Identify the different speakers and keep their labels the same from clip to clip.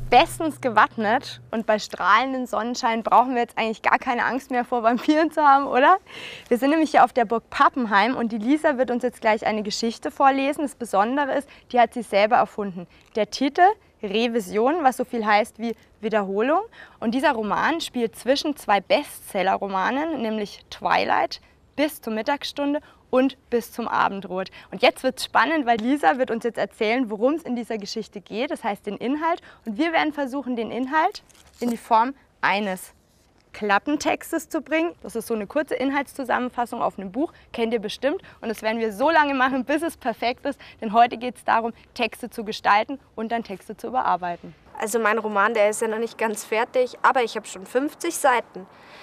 Speaker 1: bestens gewappnet und bei strahlendem Sonnenschein brauchen wir jetzt eigentlich gar keine Angst mehr vor Vampiren zu haben, oder? Wir sind nämlich hier auf der Burg Pappenheim und die Lisa wird uns jetzt gleich eine Geschichte vorlesen. Das Besondere ist, die hat sie selber erfunden. Der Titel Revision, was so viel heißt wie Wiederholung. Und dieser Roman spielt zwischen zwei Bestseller-Romanen, nämlich Twilight, Bis zur Mittagsstunde und Bis zum Abendrot. Und jetzt wird es spannend, weil Lisa wird uns jetzt erzählen, worum es in dieser Geschichte geht, das heißt den Inhalt. Und wir werden versuchen, den Inhalt in die Form eines Klappentextes zu bringen. Das ist so eine kurze Inhaltszusammenfassung auf einem Buch, kennt ihr bestimmt. Und das werden wir so lange machen, bis es perfekt ist. Denn heute geht es darum, Texte zu gestalten und dann Texte zu überarbeiten.
Speaker 2: Also mein Roman, der ist ja noch nicht ganz fertig, aber ich habe schon 50 Seiten.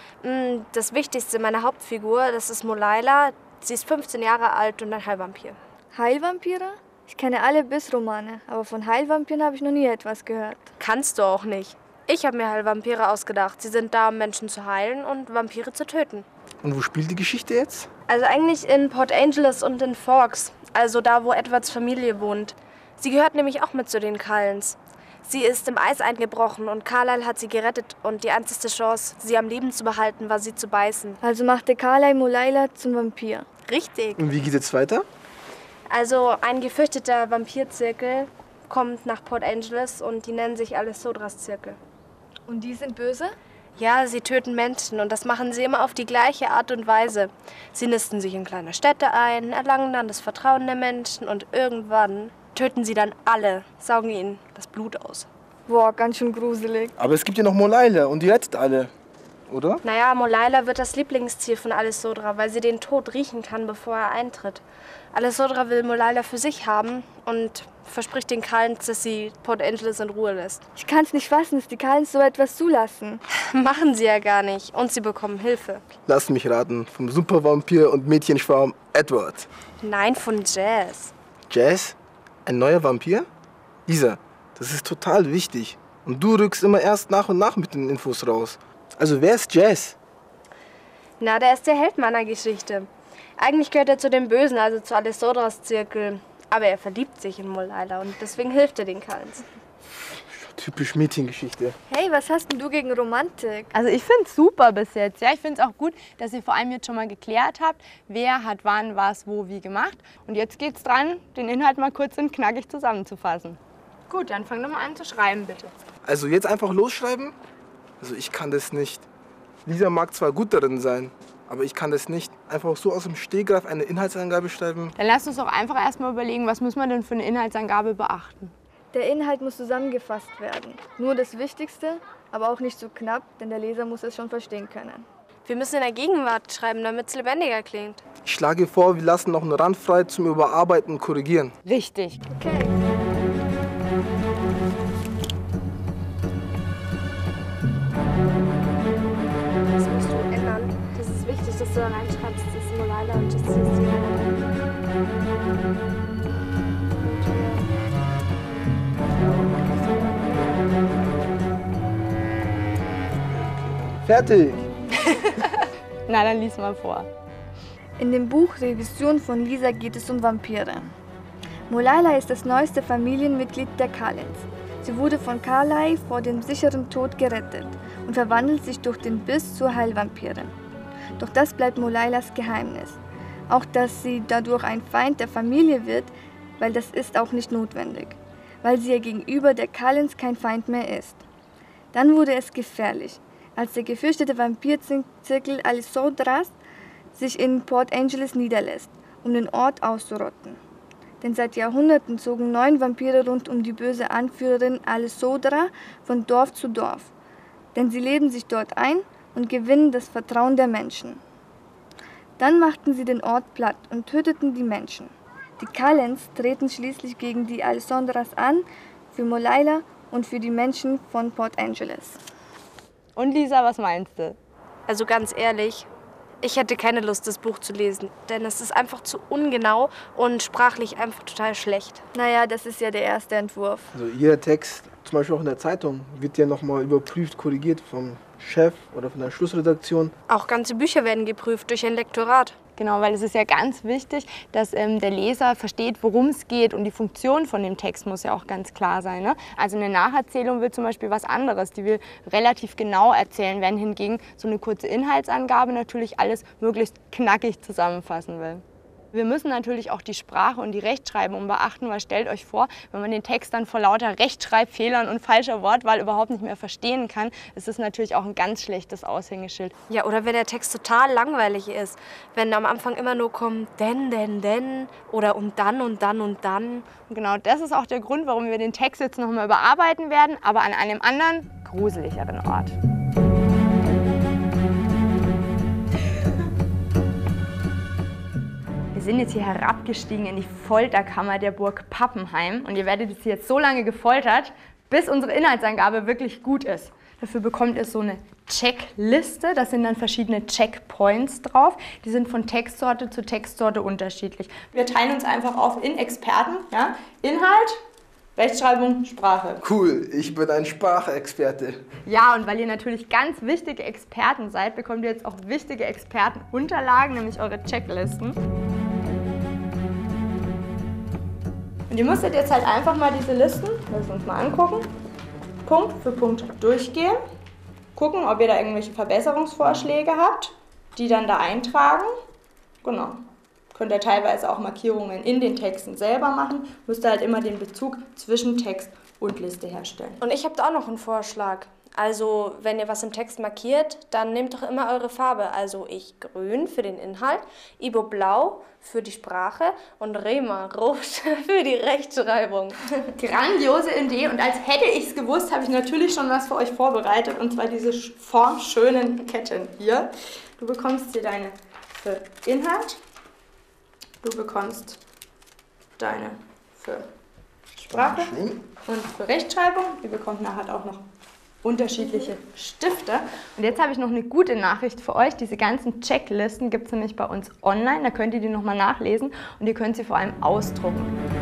Speaker 2: Das Wichtigste, meine Hauptfigur, das ist Molaila. Sie ist 15 Jahre alt und ein Heilvampir.
Speaker 3: Heilvampire? Ich kenne alle Biss-Romane, aber von Heilvampiren habe ich noch nie etwas gehört.
Speaker 2: Kannst du auch nicht. Ich habe mir Heilvampire ausgedacht. Sie sind da, um Menschen zu heilen und Vampire zu töten.
Speaker 4: Und wo spielt die Geschichte jetzt?
Speaker 2: Also eigentlich in Port Angeles und in Forks, also da, wo Edwards Familie wohnt. Sie gehört nämlich auch mit zu den Cullens. Sie ist im Eis eingebrochen und Carlyle hat sie gerettet und die einzige Chance, sie am Leben zu behalten, war sie zu beißen.
Speaker 3: Also machte Carlyle Molaila zum Vampir.
Speaker 2: Richtig.
Speaker 4: Und wie geht es jetzt weiter?
Speaker 2: Also ein gefürchteter Vampirzirkel kommt nach Port Angeles und die nennen sich Alessodras Zirkel.
Speaker 3: Und die sind böse?
Speaker 2: Ja, sie töten Menschen und das machen sie immer auf die gleiche Art und Weise. Sie nisten sich in kleine Städte ein, erlangen dann das Vertrauen der Menschen und irgendwann töten sie dann alle, saugen ihnen das Blut aus.
Speaker 3: Boah, ganz schön gruselig.
Speaker 4: Aber es gibt ja noch Molaila und die rettet alle, oder?
Speaker 2: Naja, Molaila wird das Lieblingsziel von Alessodra, weil sie den Tod riechen kann, bevor er eintritt. Alessodra will Molaila für sich haben und verspricht den Cullens, dass sie Port Angeles in Ruhe lässt.
Speaker 3: Ich kann es nicht fassen, dass die Cullens so etwas zulassen.
Speaker 2: Machen sie ja gar nicht und sie bekommen Hilfe.
Speaker 4: Lass mich raten, vom Supervampir und Mädchenschwarm Edward.
Speaker 2: Nein, von Jazz.
Speaker 4: Jazz? Ein neuer Vampir? Lisa, das ist total wichtig. Und du rückst immer erst nach und nach mit den Infos raus. Also wer ist Jazz?
Speaker 2: Na, der ist der Held meiner Geschichte. Eigentlich gehört er zu den Bösen, also zu Alessodras Zirkel. Aber er verliebt sich in Molaila und deswegen hilft er den Cullens.
Speaker 4: Typisch Mädchengeschichte.
Speaker 3: Hey, was hast denn du gegen Romantik?
Speaker 1: Also ich finde es super bis jetzt. Ja, ich finde es auch gut, dass ihr vor allem jetzt schon mal geklärt habt, wer hat wann, was, wo, wie gemacht. Und jetzt geht's dran, den Inhalt mal kurz und knackig zusammenzufassen. Gut, dann fang doch mal an zu schreiben, bitte.
Speaker 4: Also jetzt einfach losschreiben? Also ich kann das nicht. Lisa mag zwar gut darin sein, aber ich kann das nicht. Einfach so aus dem Stegreif eine Inhaltsangabe schreiben.
Speaker 1: Dann lasst uns doch einfach erstmal überlegen, was müssen wir denn für eine Inhaltsangabe beachten.
Speaker 3: Der Inhalt muss zusammengefasst werden. Nur das Wichtigste, aber auch nicht so knapp, denn der Leser muss es schon verstehen können.
Speaker 2: Wir müssen in der Gegenwart schreiben, damit es lebendiger klingt.
Speaker 4: Ich schlage vor, wir lassen noch einen Rand frei zum Überarbeiten und Korrigieren.
Speaker 1: Richtig.
Speaker 3: Okay.
Speaker 2: Das musst du ändern. Das ist wichtig, dass du da reinschreibst, das ist Molaila und das ist
Speaker 4: Fertig!
Speaker 1: Na, dann lies mal vor.
Speaker 3: In dem Buch Revision von Lisa geht es um Vampire. Molaila ist das neueste Familienmitglied der Cullens. Sie wurde von Carlyle vor dem sicheren Tod gerettet und verwandelt sich durch den Biss zur Heilvampirin. Doch das bleibt Molailas Geheimnis. Auch dass sie dadurch ein Feind der Familie wird, weil das ist auch nicht notwendig, weil sie ja gegenüber der Cullens kein Feind mehr ist. Dann wurde es gefährlich, als der gefürchtete Vampirzirkel Alessodras sich in Port Angeles niederlässt, um den Ort auszurotten. Denn seit Jahrhunderten zogen 9 Vampire rund um die böse Anführerin Alessodra von Dorf zu Dorf. Denn sie leben sich dort ein und gewinnen das Vertrauen der Menschen. Dann machten sie den Ort platt und töteten die Menschen. Die Cullens treten schließlich gegen die Alessodras an, für Molaila und für die Menschen von Port Angeles.
Speaker 1: Und Lisa, was meinst du?
Speaker 2: Also ganz ehrlich, ich hätte keine Lust, das Buch zu lesen, denn es ist einfach zu ungenau und sprachlich einfach total schlecht.
Speaker 3: Naja, das ist ja der erste Entwurf.
Speaker 4: Also jeder Text, zum Beispiel auch in der Zeitung, wird ja nochmal überprüft, korrigiert vom Chef oder von der Schlussredaktion.
Speaker 2: Auch ganze Bücher werden geprüft durch ein Lektorat.
Speaker 1: Genau, weil es ist ja ganz wichtig, dass der Leser versteht, worum es geht, und die Funktion von dem Text muss ja auch ganz klar sein. Ne? Also eine Nacherzählung will zum Beispiel was anderes, die will relativ genau erzählen, während hingegen so eine kurze Inhaltsangabe natürlich alles möglichst knackig zusammenfassen will. Wir müssen natürlich auch die Sprache und die Rechtschreibung beachten, weil stellt euch vor, wenn man den Text dann vor lauter Rechtschreibfehlern und falscher Wortwahl überhaupt nicht mehr verstehen kann, ist das natürlich auch ein ganz schlechtes Aushängeschild.
Speaker 2: Ja, oder wenn der Text total langweilig ist. Wenn am Anfang immer nur kommt, denn, oder und dann und dann und dann.
Speaker 1: Und genau das ist auch der Grund, warum wir den Text jetzt noch mal überarbeiten werden, aber an einem anderen, gruseligeren Ort. Wir sind jetzt hier herabgestiegen in die Folterkammer der Burg Pappenheim und ihr werdet jetzt so lange gefoltert, bis unsere Inhaltsangabe wirklich gut ist. Dafür bekommt ihr so eine Checkliste, da sind dann verschiedene Checkpoints drauf. Die sind von Textsorte zu Textsorte unterschiedlich. Wir teilen uns einfach auf in Experten, ja? Inhalt, Rechtschreibung, Sprache.
Speaker 4: Cool, ich bin ein Sprachexperte.
Speaker 1: Ja, und weil ihr natürlich ganz wichtige Experten seid, bekommt ihr jetzt auch wichtige Expertenunterlagen, nämlich eure Checklisten. Und ihr müsstet jetzt halt einfach mal diese Listen, lass uns mal angucken, Punkt für Punkt durchgehen, gucken, ob ihr da irgendwelche Verbesserungsvorschläge habt, die dann da eintragen. Genau. Könnt ihr teilweise auch Markierungen in den Texten selber machen, müsst ihr halt immer den Bezug zwischen Text und Liste herstellen.
Speaker 2: Und ich habe da auch noch einen Vorschlag. Also, wenn ihr was im Text markiert, dann nehmt doch immer eure Farbe. Also ich grün für den Inhalt, Ibo blau für die Sprache und Rema rot für die Rechtschreibung.
Speaker 1: Grandiose Idee, und als hätte ich es gewusst, habe ich natürlich schon was für euch vorbereitet, und zwar diese formschönen Ketten hier. Du bekommst hier deine für Inhalt, du bekommst deine für Sprache und für Rechtschreibung. Ihr bekommt nachher auch noch unterschiedliche Stifte. Und jetzt habe ich noch eine gute Nachricht für euch. Diese ganzen Checklisten gibt es nämlich bei uns online. Da könnt ihr die nochmal nachlesen und ihr könnt sie vor allem ausdrucken.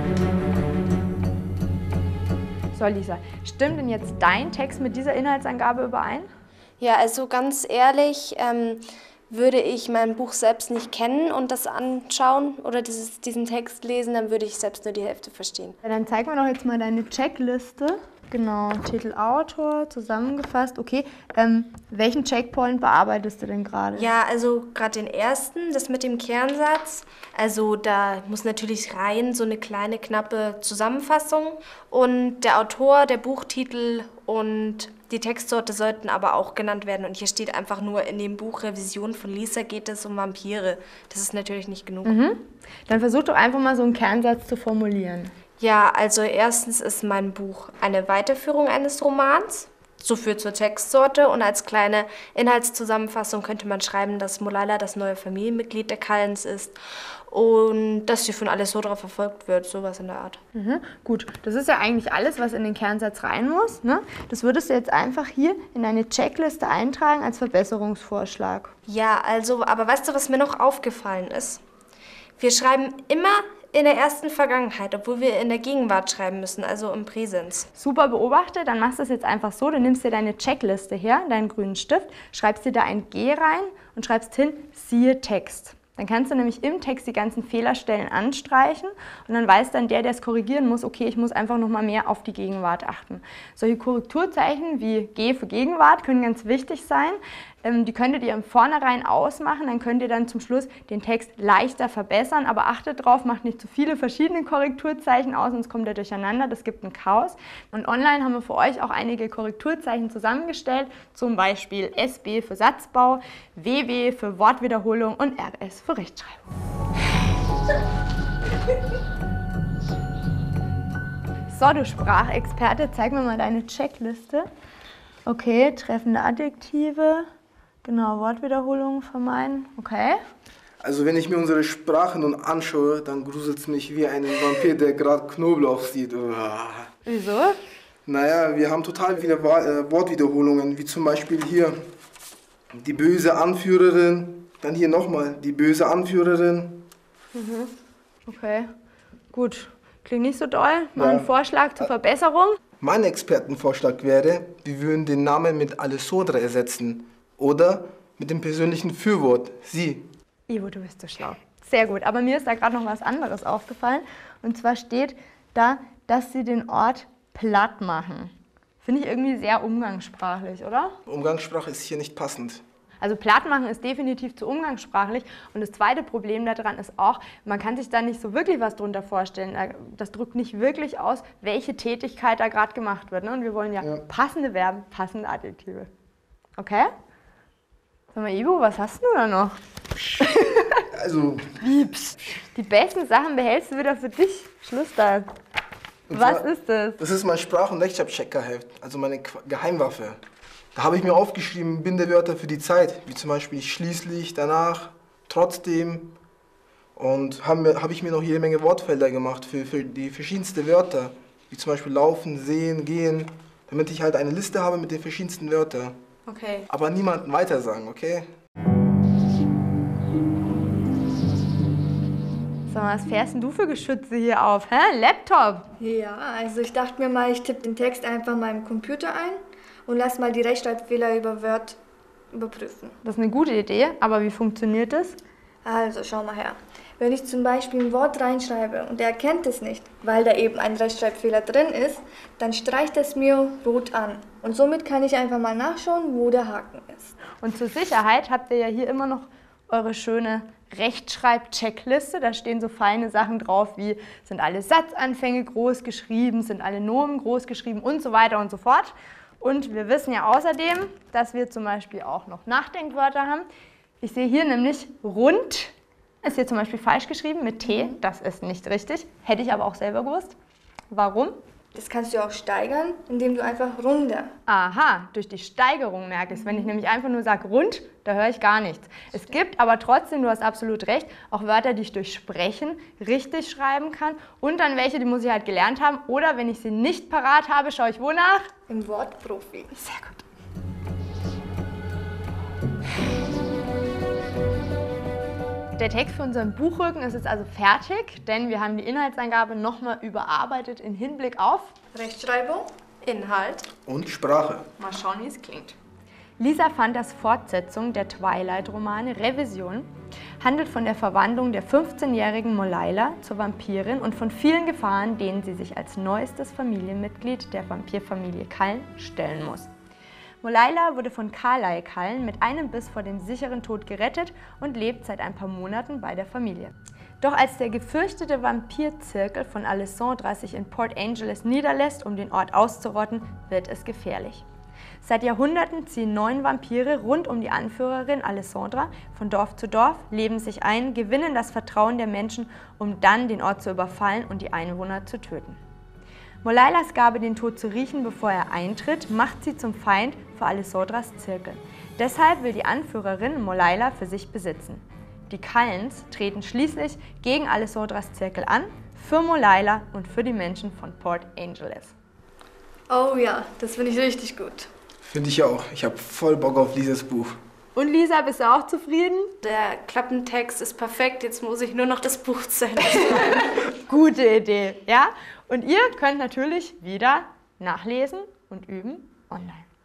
Speaker 1: So, Lisa, stimmt denn jetzt dein Text mit dieser Inhaltsangabe überein?
Speaker 2: Ja, also ganz ehrlich, würde ich mein Buch selbst nicht kennen und das anschauen oder diesen Text lesen, dann würde ich selbst nur die Hälfte verstehen.
Speaker 1: Ja, dann zeig mir doch jetzt mal deine Checkliste. Genau, Titel, Autor, zusammengefasst. Okay, welchen Checkpoint bearbeitest du denn gerade?
Speaker 2: Ja, also gerade den ersten, das mit dem Kernsatz. Also da muss natürlich rein so eine kleine, knappe Zusammenfassung. Und der Autor, der Buchtitel und die Textsorte sollten aber auch genannt werden. Und hier steht einfach nur, in dem Buch Revision von Lisa geht es um Vampire. Das ist natürlich nicht genug.
Speaker 1: Dann versuch doch einfach mal so einen Kernsatz zu formulieren.
Speaker 2: Ja, also erstens ist mein Buch eine Weiterführung eines Romans, so viel zur Textsorte, und als kleine Inhaltszusammenfassung könnte man schreiben, dass Molaila das neue Familienmitglied der Cullens ist und dass sie von Alessandra verfolgt wird, sowas in der Art.
Speaker 1: Gut, das ist ja eigentlich alles, was in den Kernsatz rein muss, ne? Das würdest du jetzt einfach hier in deine Checkliste eintragen als Verbesserungsvorschlag.
Speaker 2: Ja, also, aber weißt du, was mir noch aufgefallen ist? Wir schreiben immer in der ersten Vergangenheit, obwohl wir in der Gegenwart schreiben müssen, also im Präsens.
Speaker 1: Super beobachtet, dann machst du es jetzt einfach so, du nimmst dir deine Checkliste her, deinen grünen Stift, schreibst dir da ein G rein und schreibst hin, siehe Text. Dann kannst du nämlich im Text die ganzen Fehlerstellen anstreichen und dann weiß dann der es korrigieren muss, okay, ich muss einfach noch mal mehr auf die Gegenwart achten. Solche Korrekturzeichen wie G für Gegenwart können ganz wichtig sein. Die könntet ihr im Vornherein ausmachen, dann könnt ihr dann zum Schluss den Text leichter verbessern, aber achtet drauf, macht nicht zu viele verschiedene Korrekturzeichen aus, sonst kommt ihr durcheinander, das gibt ein Chaos. Und online haben wir für euch auch einige Korrekturzeichen zusammengestellt, zum Beispiel SB für Satzbau, WW für Wortwiederholung und RS für Rechtschreibung. So, du Sprachexperte, zeig mir mal deine Checkliste. Okay, treffende Adjektive. Genau, Wortwiederholungen vermeiden. Okay.
Speaker 4: Also wenn ich mir unsere Sprache nun anschaue, dann gruselt es mich wie ein Vampir, der gerade Knoblauch sieht.
Speaker 1: Wieso?
Speaker 4: Naja, wir haben total viele Wortwiederholungen, wie zum Beispiel hier die böse Anführerin, dann hier nochmal die böse Anführerin.
Speaker 1: Okay, gut. Klingt nicht so doll. Mach einen Vorschlag zur Verbesserung.
Speaker 4: Mein Expertenvorschlag wäre, wir würden den Namen mit Alessandra ersetzen oder mit dem persönlichen Fürwort, sie.
Speaker 1: Ivo, du bist so schlau. Sehr gut, aber mir ist da gerade noch was anderes aufgefallen. Und zwar steht da, dass sie den Ort platt machen. Finde ich irgendwie sehr umgangssprachlich, oder?
Speaker 4: Umgangssprache ist hier nicht passend.
Speaker 1: Also platt machen ist definitiv zu umgangssprachlich. Und das zweite Problem daran ist auch, man kann sich da nicht so wirklich was drunter vorstellen. Das drückt nicht wirklich aus, welche Tätigkeit da gerade gemacht wird. Ne? Und wir wollen ja passende Verben, passende Adjektive. Okay? Sag mal, Ivo, was hast du da noch?
Speaker 4: Also...
Speaker 1: Pieps. Die besten Sachen behältst du wieder für dich. Schluss da. Was ist das?
Speaker 4: Das ist mein Sprach- und Rechtschreibcheckerheft, also meine Geheimwaffe. Da habe ich mir aufgeschrieben Bindewörter für die Zeit, wie zum Beispiel schließlich, danach, trotzdem. Und habe ich mir noch jede Menge Wortfelder gemacht für die verschiedensten Wörter, wie zum Beispiel laufen, sehen, gehen, damit ich halt eine Liste habe mit den verschiedensten Wörtern.
Speaker 1: Okay.
Speaker 4: Aber niemandem weitersagen, okay?
Speaker 1: Sag mal, was fährst denn du für Geschütze hier auf? Hä? Laptop?
Speaker 3: Ja, also ich dachte mir mal, ich tippe den Text einfach mal im Computer ein und lass mal die Rechtschreibfehler über Word überprüfen.
Speaker 1: Das ist eine gute Idee, aber wie funktioniert das?
Speaker 3: Also, schau mal her. Wenn ich zum Beispiel ein Wort reinschreibe und er erkennt es nicht, weil da eben ein Rechtschreibfehler drin ist, dann streicht es mir rot an. Und somit kann ich einfach mal nachschauen, wo der Haken ist.
Speaker 1: Und zur Sicherheit habt ihr ja hier immer noch eure schöne Rechtschreib-Checkliste. Da stehen so feine Sachen drauf wie, sind alle Satzanfänge groß geschrieben, sind alle Nomen groß geschrieben und so weiter und so fort. Und wir wissen ja außerdem, dass wir zum Beispiel auch noch Nachdenkwörter haben. Ich sehe hier nämlich rund, ist hier zum Beispiel falsch geschrieben mit T, das ist nicht richtig, hätte ich aber auch selber gewusst. Warum?
Speaker 3: Das kannst du auch steigern, indem du einfach runter.
Speaker 1: Aha, durch die Steigerung merke ich es. Wenn ich nämlich einfach nur sage rund, da höre ich gar nichts. Es gibt aber trotzdem, du hast absolut recht, auch Wörter, die ich durch Sprechen richtig schreiben kann. Und dann welche, die muss ich halt gelernt haben. Oder wenn ich sie nicht parat habe, schaue ich wonach?
Speaker 3: Im Wortprofi.
Speaker 1: Sehr gut. Der Text für unseren Buchrücken ist jetzt also fertig, denn wir haben die Inhaltsangabe nochmal überarbeitet in Hinblick auf
Speaker 3: Rechtschreibung,
Speaker 2: Inhalt.
Speaker 4: Und Sprache.
Speaker 1: Mal schauen, wie es klingt. Lisa Fantas Fortsetzung der Twilight-Romane Revision handelt von der Verwandlung der 15-jährigen Molaila zur Vampirin und von vielen Gefahren, denen sie sich als neuestes Familienmitglied der Vampirfamilie Cullen stellen muss. Molaila wurde von Carlyle Cullen mit einem Biss vor dem sicheren Tod gerettet und lebt seit ein paar Monaten bei der Familie. Doch als der gefürchtete Vampirzirkel von Alessandra sich in Port Angeles niederlässt, um den Ort auszurotten, wird es gefährlich. Seit Jahrhunderten ziehen 9 Vampire rund um die Anführerin Alessandra von Dorf zu Dorf, leben sich ein, gewinnen das Vertrauen der Menschen, um dann den Ort zu überfallen und die Einwohner zu töten. Molailas Gabe, den Tod zu riechen, bevor er eintritt, macht sie zum Feind für Alessandras Zirkel. Deshalb will die Anführerin Molaila für sich besitzen. Die Cullens treten schließlich gegen Alessandras Zirkel an, für Molaila und für die Menschen von Port Angeles.
Speaker 3: Oh ja, das finde ich richtig gut.
Speaker 4: Finde ich auch. Ich habe voll Bock auf dieses Buch.
Speaker 1: Und Lisa, bist du auch zufrieden?
Speaker 2: Der Klappentext ist perfekt, jetzt muss ich nur noch das Buch zu Ende schreiben.
Speaker 1: Gute Idee, ja? Und ihr könnt natürlich wieder nachlesen und üben online.